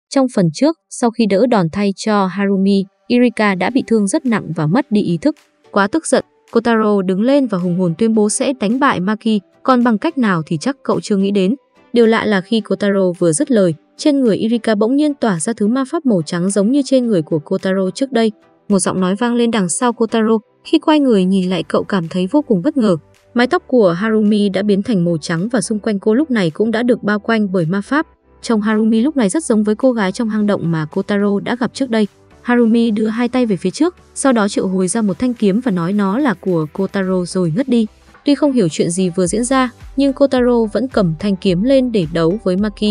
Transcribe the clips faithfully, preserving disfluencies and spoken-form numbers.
Trong phần trước, sau khi đỡ đòn thay cho Harumi, Erika đã bị thương rất nặng và mất đi ý thức. Quá tức giận, Kotaro đứng lên và hùng hồn tuyên bố sẽ đánh bại Maki, còn bằng cách nào thì chắc cậu chưa nghĩ đến. Điều lạ là khi Kotaro vừa dứt lời, trên người Erika bỗng nhiên tỏa ra thứ ma pháp màu trắng giống như trên người của Kotaro trước đây. Một giọng nói vang lên đằng sau Kotaro, khi quay người nhìn lại cậu cảm thấy vô cùng bất ngờ. Mái tóc của Harumi đã biến thành màu trắng và xung quanh cô lúc này cũng đã được bao quanh bởi ma pháp. Trông Harumi lúc này rất giống với cô gái trong hang động mà Kotaro đã gặp trước đây. Harumi đưa hai tay về phía trước, sau đó triệu hồi ra một thanh kiếm và nói nó là của Kotaro rồi ngất đi. Tuy không hiểu chuyện gì vừa diễn ra, nhưng Kotaro vẫn cầm thanh kiếm lên để đấu với Maki.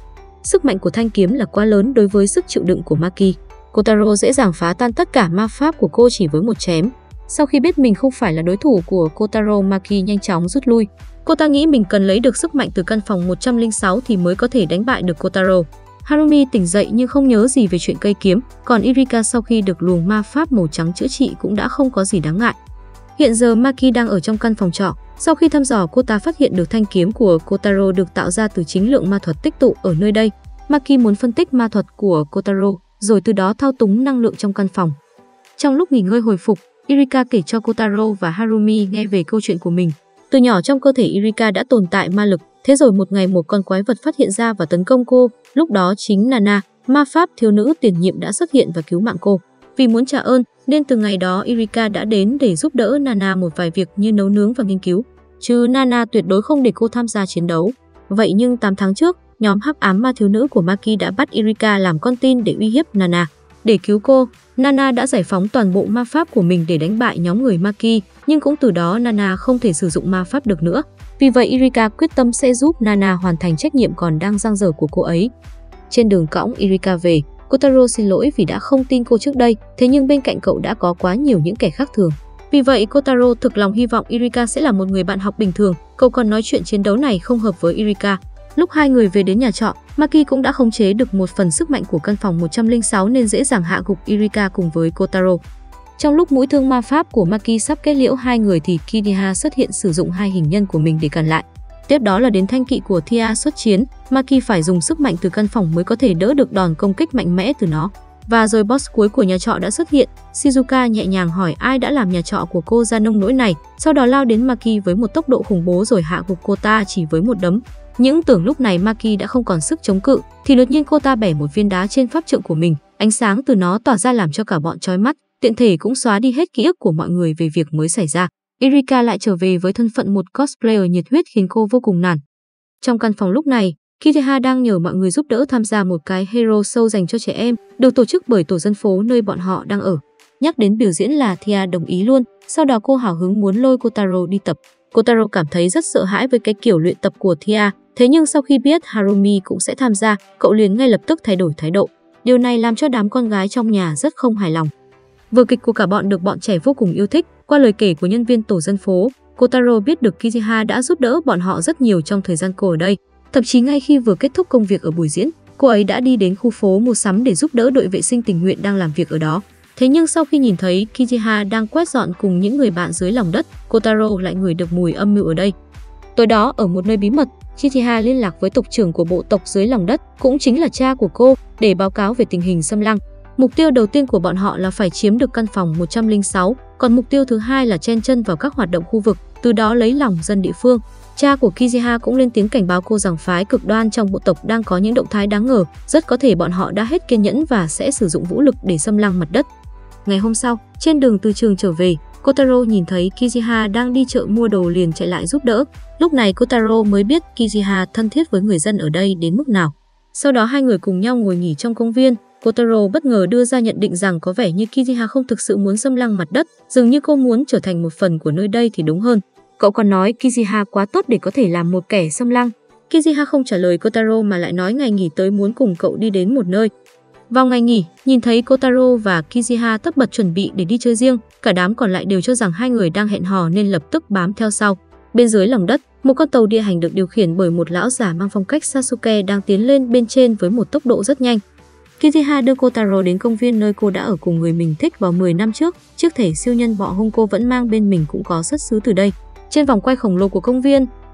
Sức mạnh của thanh kiếm là quá lớn đối với sức chịu đựng của Maki. Kotaro dễ dàng phá tan tất cả ma pháp của cô chỉ với một chém. Sau khi biết mình không phải là đối thủ của Kotaro, Maki nhanh chóng rút lui. Cô ta nghĩ mình cần lấy được sức mạnh từ căn phòng một trăm lẻ sáu thì mới có thể đánh bại được Kotaro. Harumi tỉnh dậy nhưng không nhớ gì về chuyện cây kiếm, còn Erika sau khi được luồng ma pháp màu trắng chữa trị cũng đã không có gì đáng ngại. Hiện giờ Maki đang ở trong căn phòng trọ. Sau khi thăm dò, cô ta phát hiện được thanh kiếm của Kotaro được tạo ra từ chính lượng ma thuật tích tụ ở nơi đây. Maki muốn phân tích ma thuật của Kotaro, rồi từ đó thao túng năng lượng trong căn phòng. Trong lúc nghỉ ngơi hồi phục, Erika kể cho Kotaro và Harumi nghe về câu chuyện của mình. Từ nhỏ trong cơ thể Erika đã tồn tại ma lực, thế rồi một ngày một con quái vật phát hiện ra và tấn công cô. Lúc đó chính Nana, ma pháp thiếu nữ tiền nhiệm đã xuất hiện và cứu mạng cô. Vì muốn trả ơn, nên từ ngày đó Erika đã đến để giúp đỡ Nana một vài việc như nấu nướng và nghiên cứu. Chứ Nana tuyệt đối không để cô tham gia chiến đấu. Vậy nhưng tám tháng trước, nhóm hắc ám ma thiếu nữ của Maki đã bắt Erika làm con tin để uy hiếp Nana. Để cứu cô, Nana đã giải phóng toàn bộ ma pháp của mình để đánh bại nhóm người Maki, nhưng cũng từ đó Nana không thể sử dụng ma pháp được nữa. Vì vậy Erika quyết tâm sẽ giúp Nana hoàn thành trách nhiệm còn đang dang dở của cô ấy. Trên đường cõng Erika về, Kotaro xin lỗi vì đã không tin cô trước đây, thế nhưng bên cạnh cậu đã có quá nhiều những kẻ khác thường. Vì vậy Kotaro thực lòng hy vọng Erika sẽ là một người bạn học bình thường. Cậu còn nói chuyện chiến đấu này không hợp với Erika. Lúc hai người về đến nhà trọ, Maki cũng đã khống chế được một phần sức mạnh của căn phòng một trăm lẻ sáu nên dễ dàng hạ gục Erika cùng với Kotaro. Trong lúc mũi thương ma pháp của Maki sắp kết liễu hai người thì Kiriha xuất hiện sử dụng hai hình nhân của mình để cản lại. Tiếp đó là đến thanh kỵ của Thea xuất chiến, Maki phải dùng sức mạnh từ căn phòng mới có thể đỡ được đòn công kích mạnh mẽ từ nó. Và rồi boss cuối của nhà trọ đã xuất hiện, Shizuka nhẹ nhàng hỏi ai đã làm nhà trọ của cô ra nông nỗi này, sau đó lao đến Maki với một tốc độ khủng bố rồi hạ gục cô ta chỉ với một đấm. Những tưởng lúc này Maki đã không còn sức chống cự, thì đột nhiên cô ta bẻ một viên đá trên pháp trượng của mình, ánh sáng từ nó tỏa ra làm cho cả bọn chói mắt, tiện thể cũng xóa đi hết ký ức của mọi người về việc mới xảy ra. Erika lại trở về với thân phận một cosplayer nhiệt huyết khiến cô vô cùng nản. Trong căn phòng lúc này, Kiriha đang nhờ mọi người giúp đỡ tham gia một cái hero show dành cho trẻ em, được tổ chức bởi tổ dân phố nơi bọn họ đang ở. Nhắc đến biểu diễn là Thea đồng ý luôn, sau đó cô hào hứng muốn lôi Kotaro đi tập. Kotaro cảm thấy rất sợ hãi với cái kiểu luyện tập của Thea, thế nhưng sau khi biết Harumi cũng sẽ tham gia, cậu liền ngay lập tức thay đổi thái độ. Điều này làm cho đám con gái trong nhà rất không hài lòng. Vở kịch của cả bọn được bọn trẻ vô cùng yêu thích. Qua lời kể của nhân viên tổ dân phố, Kotaro biết được Kiriha đã giúp đỡ bọn họ rất nhiều trong thời gian cô ở đây. Thậm chí ngay khi vừa kết thúc công việc ở buổi diễn, cô ấy đã đi đến khu phố mua sắm để giúp đỡ đội vệ sinh tình nguyện đang làm việc ở đó. Thế nhưng sau khi nhìn thấy Kiriha đang quét dọn cùng những người bạn dưới lòng đất, Kotaro lại ngửi được mùi âm mưu ở đây. Tối đó ở một nơi bí mật, Kiriha liên lạc với tộc trưởng của bộ tộc dưới lòng đất, cũng chính là cha của cô, để báo cáo về tình hình xâm lăng. Mục tiêu đầu tiên của bọn họ là phải chiếm được căn phòng một trăm lẻ sáu, còn mục tiêu thứ hai là chen chân vào các hoạt động khu vực, từ đó lấy lòng dân địa phương. Cha của Kiriha cũng lên tiếng cảnh báo cô rằng phái cực đoan trong bộ tộc đang có những động thái đáng ngờ, rất có thể bọn họ đã hết kiên nhẫn và sẽ sử dụng vũ lực để xâm lăng mặt đất. Ngày hôm sau, trên đường từ trường trở về, Kotaro nhìn thấy Kiriha đang đi chợ mua đồ liền chạy lại giúp đỡ. Lúc này Kotaro mới biết Kiriha thân thiết với người dân ở đây đến mức nào. Sau đó hai người cùng nhau ngồi nghỉ trong công viên. Kotaro bất ngờ đưa ra nhận định rằng có vẻ như Kiriha không thực sự muốn xâm lăng mặt đất, dường như cô muốn trở thành một phần của nơi đây thì đúng hơn. Cậu còn nói Kiriha quá tốt để có thể làm một kẻ xâm lăng. Kiriha không trả lời Kotaro mà lại nói ngày nghỉ tới muốn cùng cậu đi đến một nơi. Vào ngày nghỉ, nhìn thấy Kotaro và Kiriha tất bật chuẩn bị để đi chơi riêng, cả đám còn lại đều cho rằng hai người đang hẹn hò nên lập tức bám theo sau. Bên dưới lòng đất, một con tàu địa hành được điều khiển bởi một lão giả mang phong cách Sasuke đang tiến lên bên trên với một tốc độ rất nhanh. Kiriha đưa Kotaro đến công viên nơi cô đã ở cùng người mình thích vào mười năm trước. Chiếc thẻ siêu nhân bọ hung cô vẫn mang bên mình cũng có xuất xứ từ đây. Trên vòng quay khổng lồ của công viên,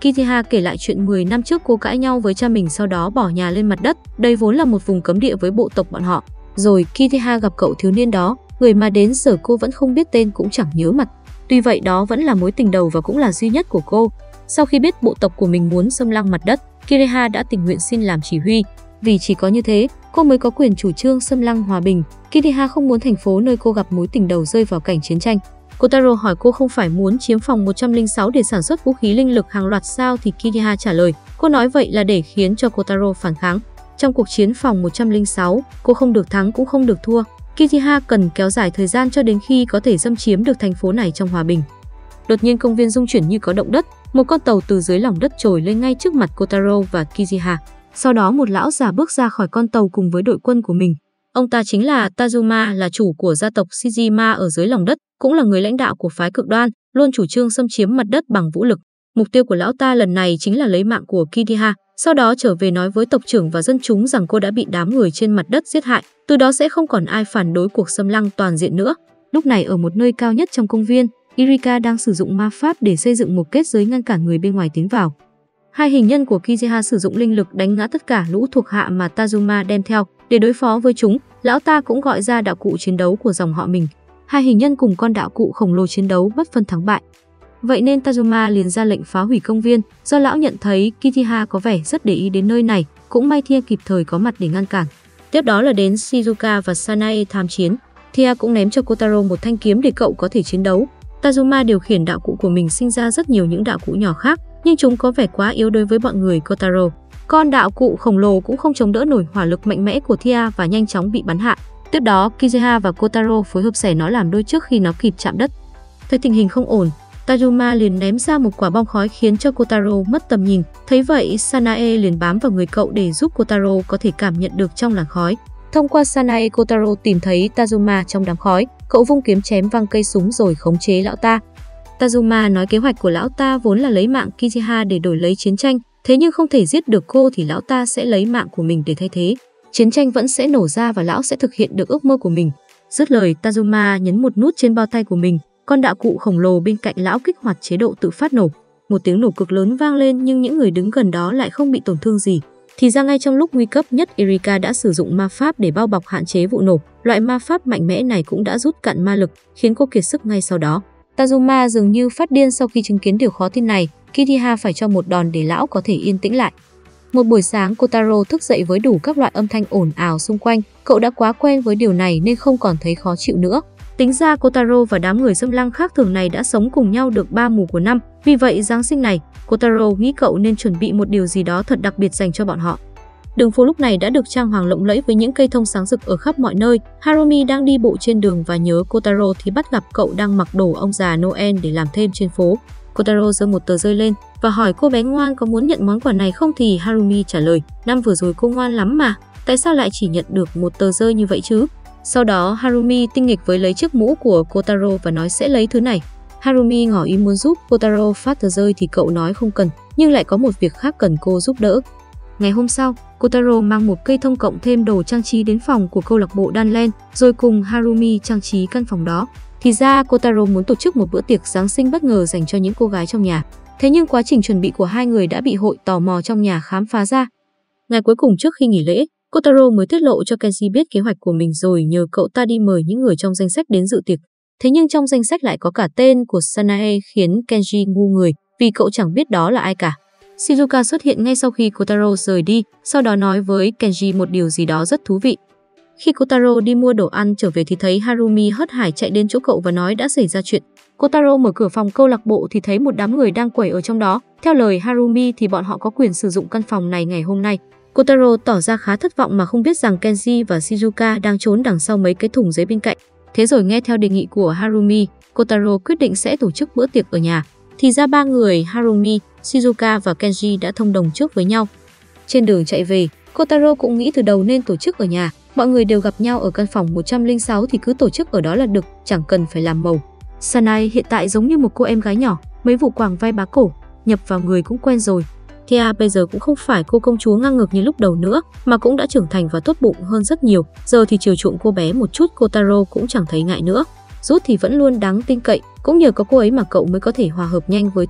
Kittyha kể lại chuyện mười năm trước cô cãi nhau với cha mình sau đó bỏ nhà lên mặt đất, đây vốn là một vùng cấm địa với bộ tộc bọn họ. Rồi Kittyha gặp cậu thiếu niên đó, người mà đến giờ cô vẫn không biết tên cũng chẳng nhớ mặt. Tuy vậy đó vẫn là mối tình đầu và cũng là duy nhất của cô. Sau khi biết bộ tộc của mình muốn xâm lăng mặt đất, Kittyha đã tình nguyện xin làm chỉ huy. Vì chỉ có như thế, cô mới có quyền chủ trương xâm lăng hòa bình. Kittyha không muốn thành phố nơi cô gặp mối tình đầu rơi vào cảnh chiến tranh. Kotaro hỏi cô không phải muốn chiếm phòng một trăm lẻ sáu để sản xuất vũ khí linh lực hàng loạt sao, thì Kittyha trả lời, cô nói vậy là để khiến cho Kotaro phản kháng. Trong cuộc chiến phòng một trăm lẻ sáu, cô không được thắng cũng không được thua. Kittyha cần kéo dài thời gian cho đến khi có thể xâm chiếm được thành phố này trong hòa bình. Đột nhiên công viên rung chuyển như có động đất, một con tàu từ dưới lòng đất trồi lên ngay trước mặt Kotaro và Kittyha. Sau đó một lão già bước ra khỏi con tàu cùng với đội quân của mình. Ông ta chính là Tazuma, là chủ của gia tộc Shijima ở dưới lòng đất, cũng là người lãnh đạo của phái cực đoan, luôn chủ trương xâm chiếm mặt đất bằng vũ lực. Mục tiêu của lão ta lần này chính là lấy mạng của Kittyha, sau đó trở về nói với tộc trưởng và dân chúng rằng cô đã bị đám người trên mặt đất giết hại, từ đó sẽ không còn ai phản đối cuộc xâm lăng toàn diện nữa. Lúc này ở một nơi cao nhất trong công viên, Irika đang sử dụng ma pháp để xây dựng một kết giới ngăn cản người bên ngoài tiến vào. Hai hình nhân của Kittyha sử dụng linh lực đánh ngã tất cả lũ thuộc hạ mà Tazuma đem theo. Để đối phó với chúng, lão ta cũng gọi ra đạo cụ chiến đấu của dòng họ mình. Hai hình nhân cùng con đạo cụ khổng lồ chiến đấu bất phân thắng bại. Vậy nên Tazuma liền ra lệnh phá hủy công viên, do lão nhận thấy Kittyha có vẻ rất để ý đến nơi này, cũng may Thea kịp thời có mặt để ngăn cản. Tiếp đó là đến Shizuka và Sanae tham chiến. Thea cũng ném cho Kotaro một thanh kiếm để cậu có thể chiến đấu. Tazuma điều khiển đạo cụ của mình sinh ra rất nhiều những đạo cụ nhỏ khác, nhưng chúng có vẻ quá yếu đối với bọn người Kotaro. Con đạo cụ khổng lồ cũng không chống đỡ nổi hỏa lực mạnh mẽ của Thea và nhanh chóng bị bắn hạ. Tiếp đó, Kittyha và Kotaro phối hợp xẻ nó làm đôi trước khi nó kịp chạm đất. Thấy tình hình không ổn, Tazuma liền ném ra một quả bom khói khiến cho Kotaro mất tầm nhìn. Thấy vậy, Sanae liền bám vào người cậu để giúp Kotaro có thể cảm nhận được trong làn khói. Thông qua Sanae, Kotaro tìm thấy Tazuma trong đám khói. Cậu vung kiếm chém văng cây súng rồi khống chế lão ta. Tazuma nói kế hoạch của lão ta vốn là lấy mạng Kittyha để đổi lấy chiến tranh, thế nhưng không thể giết được cô thì lão ta sẽ lấy mạng của mình để thay thế. Chiến tranh vẫn sẽ nổ ra và lão sẽ thực hiện được ước mơ của mình. Dứt lời, Tazuma nhấn một nút trên bao tay của mình, con đạo cụ khổng lồ bên cạnh lão kích hoạt chế độ tự phát nổ. Một tiếng nổ cực lớn vang lên nhưng những người đứng gần đó lại không bị tổn thương gì. Thì ra ngay trong lúc nguy cấp nhất, Irika đã sử dụng ma pháp để bao bọc hạn chế vụ nổ. Loại ma pháp mạnh mẽ này cũng đã rút cạn ma lực, khiến cô kiệt sức ngay sau đó. Tazuma dường như phát điên sau khi chứng kiến điều khó tin này. Kittyha phải cho một đòn để lão có thể yên tĩnh lại. Một buổi sáng, Kotaro thức dậy với đủ các loại âm thanh ồn ào xung quanh. Cậu đã quá quen với điều này nên không còn thấy khó chịu nữa. Tính ra Kotaro và đám người xâm lăng khác thường này đã sống cùng nhau được ba mùa của năm. Vì vậy Giáng sinh này, Kotaro nghĩ cậu nên chuẩn bị một điều gì đó thật đặc biệt dành cho bọn họ. Đường phố lúc này đã được trang hoàng lộng lẫy với những cây thông sáng rực ở khắp mọi nơi. Harumi đang đi bộ trên đường và nhớ Kotaro thì bắt gặp cậu đang mặc đồ ông già Noel để làm thêm trên phố. Kotaro giơ một tờ rơi lên và hỏi cô bé ngoan có muốn nhận món quà này không, thì Harumi trả lời, năm vừa rồi cô ngoan lắm mà, tại sao lại chỉ nhận được một tờ rơi như vậy chứ? Sau đó Harumi tinh nghịch với lấy chiếc mũ của Kotaro và nói sẽ lấy thứ này. Harumi ngỏ ý muốn giúp Kotaro phát tờ rơi thì cậu nói không cần, nhưng lại có một việc khác cần cô giúp đỡ. Ngày hôm sau, Kotaro mang một cây thông cộng thêm đồ trang trí đến phòng của câu lạc bộ Danlen, rồi cùng Harumi trang trí căn phòng đó. Thì ra Kotaro muốn tổ chức một bữa tiệc Giáng sinh bất ngờ dành cho những cô gái trong nhà. Thế nhưng quá trình chuẩn bị của hai người đã bị hội tò mò trong nhà khám phá ra. Ngày cuối cùng trước khi nghỉ lễ, Kotaro mới tiết lộ cho Kenji biết kế hoạch của mình rồi nhờ cậu ta đi mời những người trong danh sách đến dự tiệc. Thế nhưng trong danh sách lại có cả tên của Sanae khiến Kenji ngu người vì cậu chẳng biết đó là ai cả. Shizuka xuất hiện ngay sau khi Kotaro rời đi, sau đó nói với Kenji một điều gì đó rất thú vị. Khi Kotaro đi mua đồ ăn trở về thì thấy Harumi hớt hải chạy đến chỗ cậu và nói đã xảy ra chuyện. Kotaro mở cửa phòng câu lạc bộ thì thấy một đám người đang quẩy ở trong đó. Theo lời Harumi thì bọn họ có quyền sử dụng căn phòng này ngày hôm nay. Kotaro tỏ ra khá thất vọng mà không biết rằng Kenji và Shizuka đang trốn đằng sau mấy cái thùng giấy bên cạnh. Thế rồi nghe theo đề nghị của Harumi, Kotaro quyết định sẽ tổ chức bữa tiệc ở nhà. Thì ra ba người Harumi, Shizuka và Kenji đã thông đồng trước với nhau. Trên đường chạy về, Kotaro cũng nghĩ từ đầu nên tổ chức ở nhà. Mọi người đều gặp nhau ở căn phòng một trăm lẻ sáu thì cứ tổ chức ở đó là được, chẳng cần phải làm màu. Sanae hiện tại giống như một cô em gái nhỏ, mấy vụ quàng vai bá cổ, nhập vào người cũng quen rồi. Thea bây giờ cũng không phải cô công chúa ngang ngược như lúc đầu nữa, mà cũng đã trưởng thành và tốt bụng hơn rất nhiều. Giờ thì chiều chuộng cô bé một chút, Kotaro cũng chẳng thấy ngại nữa. Rút thì vẫn luôn đáng tin cậy, cũng nhờ có cô ấy mà cậu mới có thể hòa hợp nhanh với Thea.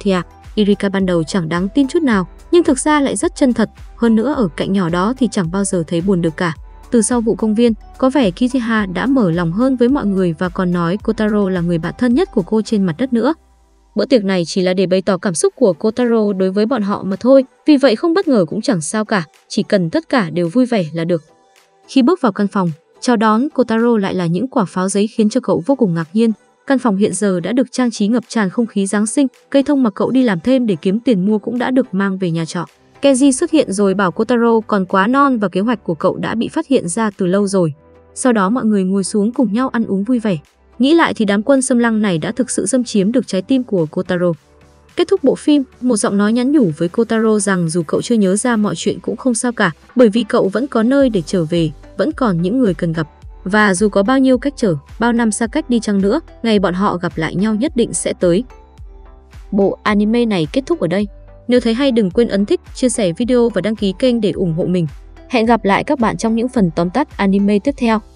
Erika ban đầu chẳng đáng tin chút nào, nhưng thực ra lại rất chân thật, hơn nữa ở cạnh nhỏ đó thì chẳng bao giờ thấy buồn được cả. Từ sau vụ công viên, có vẻ Kichiha đã mở lòng hơn với mọi người và còn nói Kotaro là người bạn thân nhất của cô trên mặt đất nữa. Bữa tiệc này chỉ là để bày tỏ cảm xúc của Kotaro đối với bọn họ mà thôi, vì vậy không bất ngờ cũng chẳng sao cả, chỉ cần tất cả đều vui vẻ là được. Khi bước vào căn phòng, chào đón Kotaro lại là những quả pháo giấy khiến cho cậu vô cùng ngạc nhiên. Căn phòng hiện giờ đã được trang trí ngập tràn không khí Giáng sinh, cây thông mà cậu đi làm thêm để kiếm tiền mua cũng đã được mang về nhà trọ. Kenji xuất hiện rồi bảo Kotaro còn quá non và kế hoạch của cậu đã bị phát hiện ra từ lâu rồi. Sau đó mọi người ngồi xuống cùng nhau ăn uống vui vẻ. Nghĩ lại thì đám quân xâm lăng này đã thực sự xâm chiếm được trái tim của Kotaro. Kết thúc bộ phim, một giọng nói nhắn nhủ với Kotaro rằng dù cậu chưa nhớ ra mọi chuyện cũng không sao cả, bởi vì cậu vẫn có nơi để trở về, vẫn còn những người cần gặp. Và dù có bao nhiêu cách trở, bao năm xa cách đi chăng nữa, ngày bọn họ gặp lại nhau nhất định sẽ tới. Bộ anime này kết thúc ở đây. Nếu thấy hay đừng quên ấn thích, chia sẻ video và đăng ký kênh để ủng hộ mình. Hẹn gặp lại các bạn trong những phần tóm tắt anime tiếp theo.